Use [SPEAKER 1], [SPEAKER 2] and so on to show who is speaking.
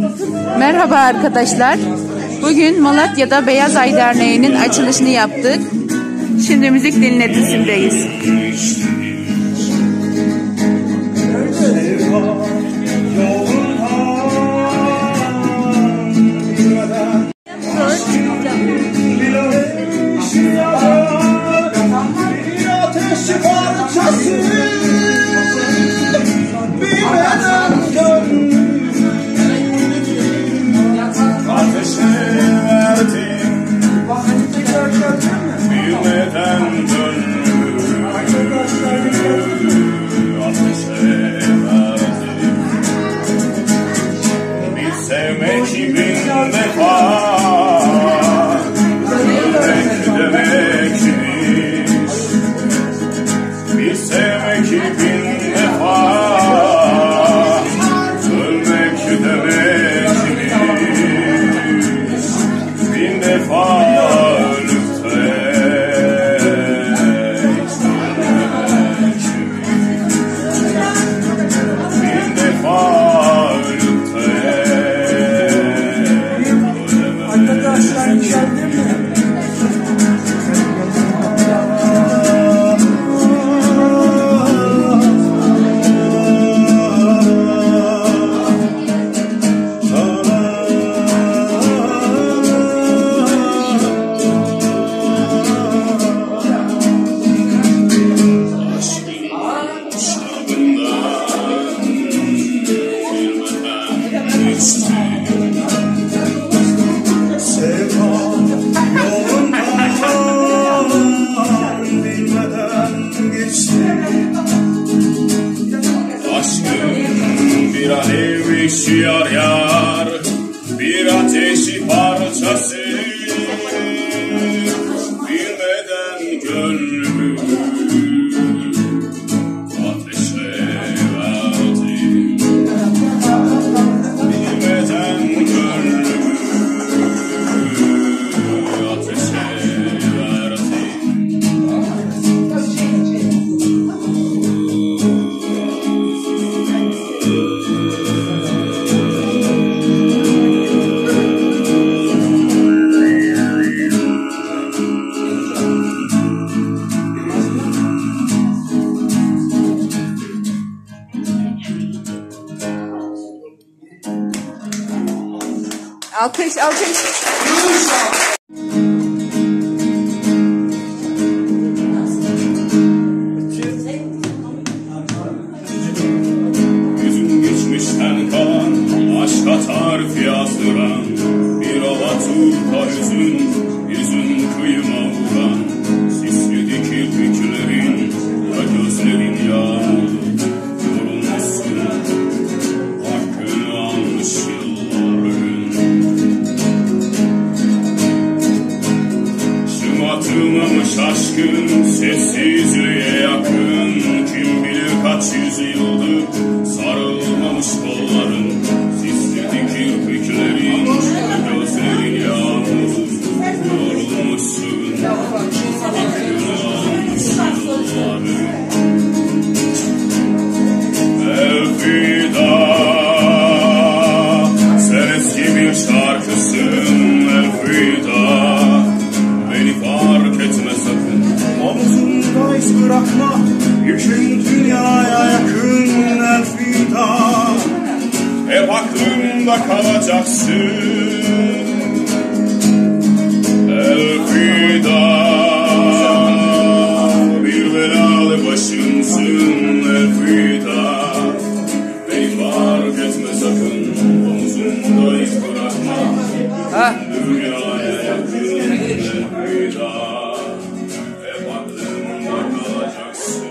[SPEAKER 1] Merhaba arkadaşlar. Bugün Malatya'da Beyaz Ay Derneği'nin açılışını yaptık. Şimdi müzik dinletisindeyiz.
[SPEAKER 2] Yar yar bir ateşi parçası bilmeden gönlümü ateşe verdim, bilmeden gönlümü ateşe verdim.
[SPEAKER 1] Alkış, alkış.
[SPEAKER 2] Yüzün geçmişten kalan, aşka tarif yazdıran bir Alaturka yüzün kıyıma vuran sisli kirpiklerin ya gözlerin yağmur yorulmuşsun, hakkını almış yılların. Şımartılmamış aşkın sessizliğe yakın, kim bilir kaç yüzyıldır sarılmamış kolların, sisli kirpiklerin gözlerin yağmur yorulmuşsun, hakkını almış yılların. Elfida sen eski bir şarkısın, elfida beni fark etme sakın.
[SPEAKER 3] Omzunda iz bırakma, yükün dünyaya yakın, elfida
[SPEAKER 2] Hep aklımda kalacaksın, elfida bir belalı başımsın, elfida beni fark etme sakın. Omzunda iz bırakma, dünyaya yakın, elfida hep aklımda kalacaksın.